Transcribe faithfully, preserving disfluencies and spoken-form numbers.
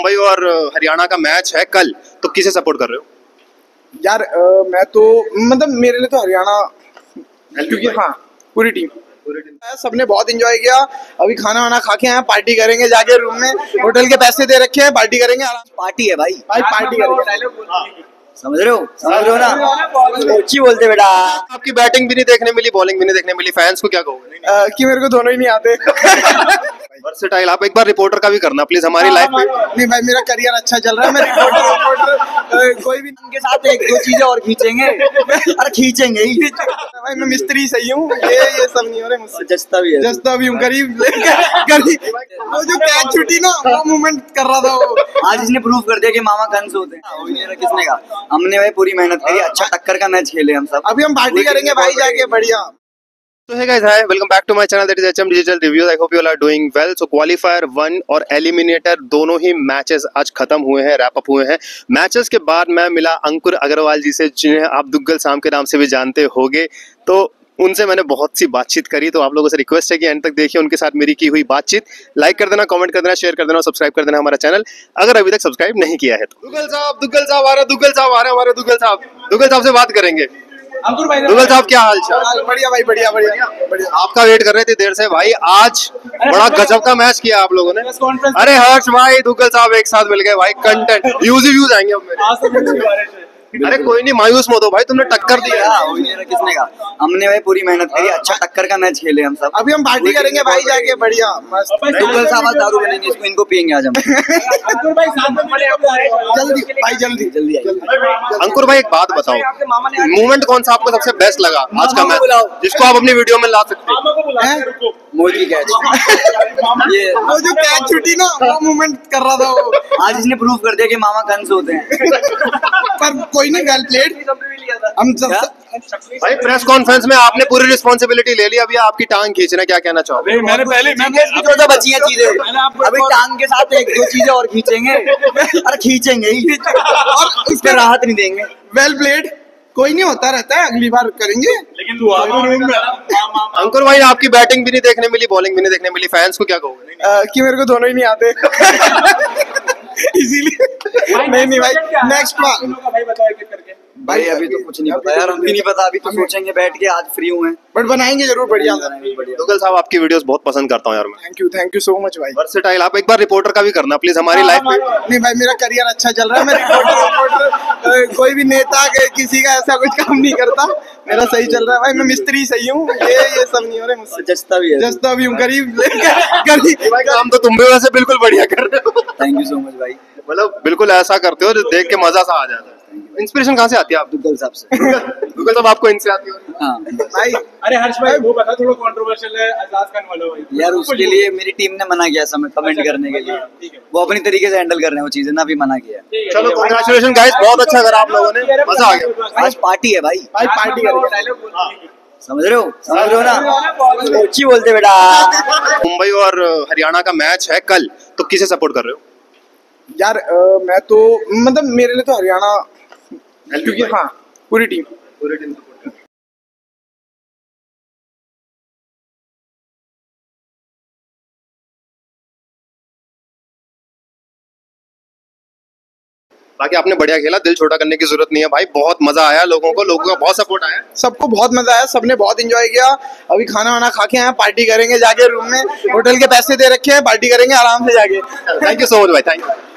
मुंबई और हरियाणा का मैच है कल, तो किसे सपोर्ट कर रहे हो? यार आ, मैं तो मतलब मेरे लिए तो हरियाणा, क्योंकि हाँ पूरी टीम पूरी टीम सबने बहुत एंजॉय किया। अभी खाना वाना खा के आए, पार्टी करेंगे जाके रूम में, होटल के पैसे दे रखे हैं, पार्टी करेंगे आराम। पार्टी है भाई, भाई पार्टी करेंगे, समझ रहे हो समझ रहे हो ना, अच्छी बोलते बेटा। आपकी बैटिंग भी नहीं देखने मिली, बॉलिंग भी नहीं देखने मिली, फैंस को क्या कहोगे? आ, कि मेरे को दोनों ही नहीं आते। वर्सेटाइल, आप एक बार रिपोर्टर का भी करना प्लीज हमारी लाइफ में। नहीं भाई, मेरा करियर अच्छा चल रहा है, मैं रिपोर्टर रिपोर्टर कोई भी उनके साथ एक दो चीजें और खींचेंगे, अरे खींचेंगे ही भाई, मैं मिस्त्री सही हूँ, ये ये सब नहीं हो रहे मुझसे। जस्ता भी है, जस्ता भी हूँ, गरीब गरीब। वो जो कैच छुट्टी ना, वो मूवमेंट कर रहा था वो, आज इसने प्रूव कर दिया कि मामा कंस होते हैं। किसने कहा? हमने भाई पूरी मेहनत करी, अच्छा टक्कर का मैच खेले हम सब। अभी हम पार्टी करेंगे भाई जाके, बढ़िया। So hey guys, hi, welcome back to my channel, that is H M Digital Reviews. I hope you all are doing well. So qualifier one और एलिमिनेटर दोनों ही मैचेस आज खत्म हुए हैं, रैप अप हुए हैं। मैचेस के बाद मैं मिला अंकुर अग्रवाल जी से, जिन्हें आप दुग्गल शाम के नाम से भी जानते होंगे। तो उनसे मैंने बहुत सी बातचीत करी, तो आप लोगों से रिक्वेस्ट है कि एंड तक देखिए उनके साथ मेरी की हुई बातचीत। लाइक कर देना, कमेंट कर देना, शेयर कर देना और सब्सक्राइब कर देना हमारा चैनल, अगर अभी तक सब्सक्राइब नहीं किया है तो। दुग्गल साहब, दुग्गल साहब आ रहे, दुग्गल साहब आ रहे हमारे, दुग्गल साहब दुग्गल साहब से बात करेंगे। अंकुर भाई, दुग्गल साहब क्या हाल चाल? बढ़िया भाई, बढ़िया बढ़िया बढ़िया। आपका वेट कर रहे थे देर से भाई, आज बड़ा गजब का मैच किया आप लोगों ने। अरे हर्ष भाई, दुग्गल साहब एक साथ मिल गए भाई, कंटेंट व्यूज ही व्यूज आएंगे अब मेरे। अरे कोई नहीं, मायूस मत हो भाई, तुमने टक्कर दिया। किसने कहा? हमने भाई पूरी मेहनत करी, अच्छा टक्कर का मैच खेले हम सब। अभी हम पार्टी करेंगे भाई जाके, बढ़िया मस्त। दुग्गल साहब आज दारू बनेंगे, इसको इनको पियेंगे आज हम। जल्दी भाई, जल्दी जल्दी आइए। अंकुर भाई एक बात बताओ, मूवमेंट कौन सा आपको सबसे बेस्ट लगा आज का मैच, जिसको आप अपनी वीडियो में ला सकते हैं? मोदी कैच, ये वो जो कैच छुट्टी ना, वो मूवमेंट कर रहा था वो, आज इसने प्रूव कर दिया कि मामा कंस होते हैं। पर कोई नहीं, वेल प्लेड। हम सब भाई प्रेस कॉन्फ्रेंस में आपने पूरी रिस्पॉन्सिबिलिटी ले ली, अभी आपकी टांग खींचना, क्या कहना चाहोगे? मैंने पहले तो बची है चीजें, अभी टांग के साथ एक दो चीजें और खींचेंगे, अरे खींचेंगे ही और उस पर राहत नहीं देंगे। वेल प्लेड, कोई नहीं, होता रहता है, अगली बार करेंगे। लेकिन तू अंकुर भाई आपकी बैटिंग भी नहीं देखने मिली, बॉलिंग भी नहीं देखने मिली, फैंस को क्या कहोगे? कि मेरे को दोनों ही नहीं आते। इसीलिए नहीं नहीं भाई, नेक्स्ट बार भाई अभी तो कुछ नहीं पता यार, हम भी नहीं पता, अभी तो सोचेंगे बैठ के, आज फ्री हुए हैं, बट बनाएंगे जरूर, बढ़िया। दुग्गल साहब आपकी वीडियोस बहुत पसंद करता हूँ यार मैं। Thank you, thank you so much भाई। वर्सेटाइल, आप एक बार रिपोर्टर का भी करना प्लीज हमारी लाइफ में। नहीं भाई, मेरा करियर अच्छा चल रहा है, मैं रिपोर्टर रिपोर्टर कोई भी नेता किसी का ऐसा कुछ काम नहीं करता, मेरा सही चल रहा है भाई, मैं मिस्त्री सही हूँ, ये ये सब नहीं हो रहे मुझसे। जस्ता भी है, जस्ता भी हूँ, गरीब गरीब भाई, काम तो तुम भी वैसे बिल्कुल बढ़िया कर रहे हो। थैंक यू सो मच भाई, मतलब बिल्कुल ऐसा करते हो जो देख के मजा सा आ जाता है। इंस्पिरेशन कहाँ से आती है आप? दुग्गल साहब से। दुग्गल साहब आपको इनसे आती है? हाँ भाई। अरे हर्ष भाई वो बता, थोड़ा कंट्रोवर्शियल है आजाद खान वाला भाई यार, उसके लिए मेरी टीम ने मना किया समय कमेंट करने के लिए, वो अपनी तरीके से हैंडल कर रहे हैं वो चीजें ना, अभी मना किया। चलो कांग्रेचुलेशन गाइस, बहुत अच्छा करा आप लोगों ने, मजा आ गया। आज पार्टी है भाई, भाई पार्टी करेंगे, समझ रहे हो समझ रहे हो ना, अच्छी बोलते बेटा। मुंबई और हरियाणा का मैच है कल, तो किसे सपोर्ट कर रहे हो? यार आ, मैं तो मतलब मेरे लिए तो हरियाणा, क्योंकि हाँ पूरी टीम पूरी टीम सपोर्ट कर। बाकी आपने बढ़िया खेला, दिल छोटा करने की जरूरत नहीं है भाई, बहुत मजा आया लोगों को, लोगों का बहुत सपोर्ट आया, सबको बहुत मजा आया, सबने बहुत एंजॉय किया। अभी खाना वाना खा के आए, पार्टी करेंगे जाके रूम में, होटल के पैसे दे रखे हैं, पार्टी करेंगे आराम से जाके। थैंक यू सो मच भाई, थैंक यू।